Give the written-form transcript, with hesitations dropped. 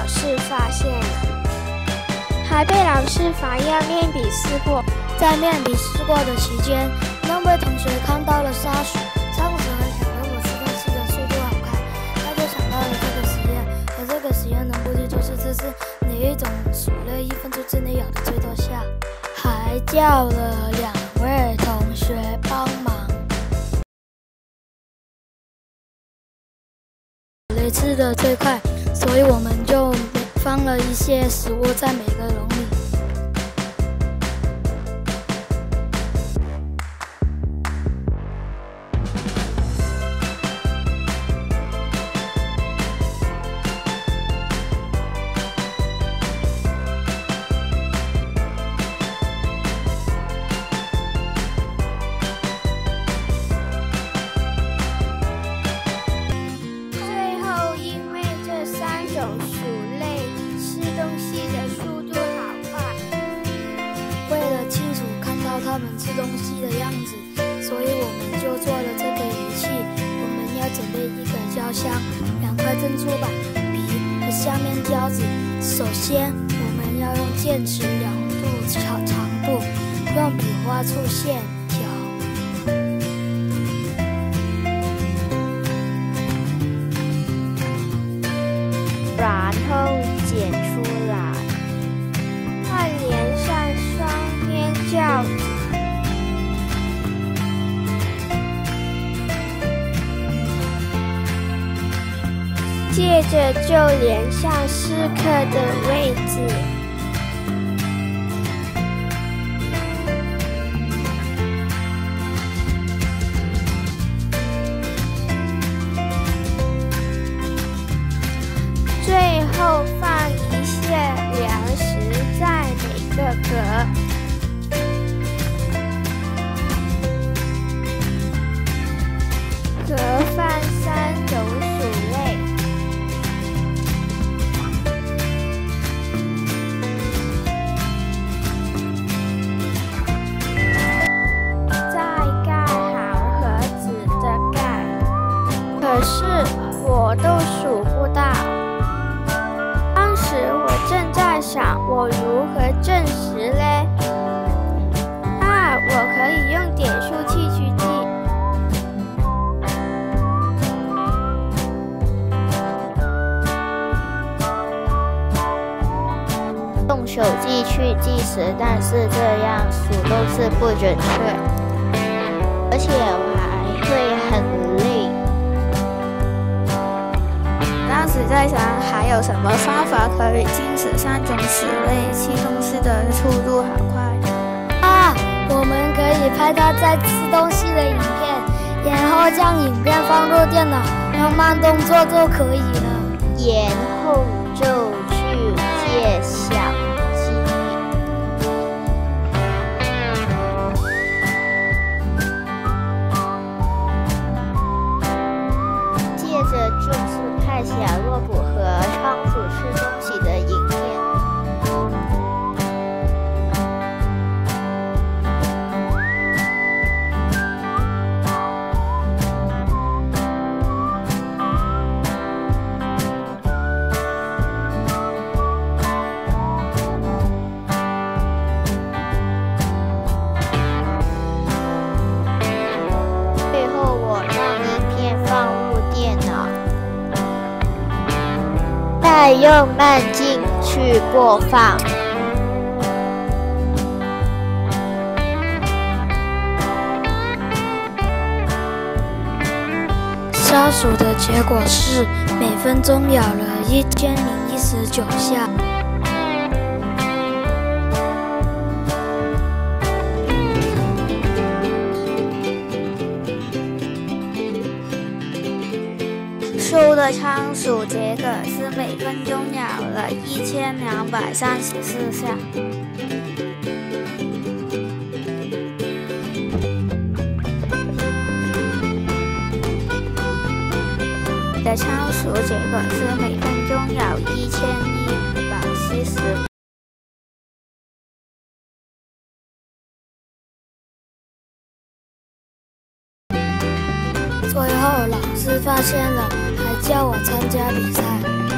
老师发现了，还被老师罚要面笔试过。 在面笔试过的期间，那位同学看到了沙鼠，沙鼠很想问我吃东西的速度好快，他就想到了这个实验。而这个实验的目的就是测试哪一种鼠类1分钟之内咬的最多下，还叫了2位同学帮忙。鼠类吃的最快，所以我们就放了一些食物在每个笼里。 鼠类吃东西的速度好快， 为了清楚看到它们吃东西的样子，所以我们就做了这个仪器。我们要准备一个胶箱、2块珍珠板、笔和下面胶纸。首先，我们要用剑尺量度长度，用笔画出线条。 然后剪出来，再连上双面胶纸，接着就连上4颗的位置。最后放一些粮食在每个格，格放3种鼠类，再盖好盒子的盖。可是我都数不到。当时我正在想，我如何证实嘞？我可以用点数器去记。用手机去计时，但是这样数都是不准确，而且我还会很累。 当时在想，还有什么方法可以禁止3种鼠类吃东西的速度好快？ 我们可以拍它在吃东西的影片，然后将影片放入电脑，用慢动作就可以了。 然后就去借相机。接着就是拍小萝卜和仓鼠吃东西的影片。最后我让影片放入电脑，再用慢镜去播放。 沙鼠的结果是每分钟咬了1019下。 瘦的仓鼠结果是每分钟咬了1234下。的仓鼠结果是每分钟咬1170。 最后老师发现了，还叫我参加比赛。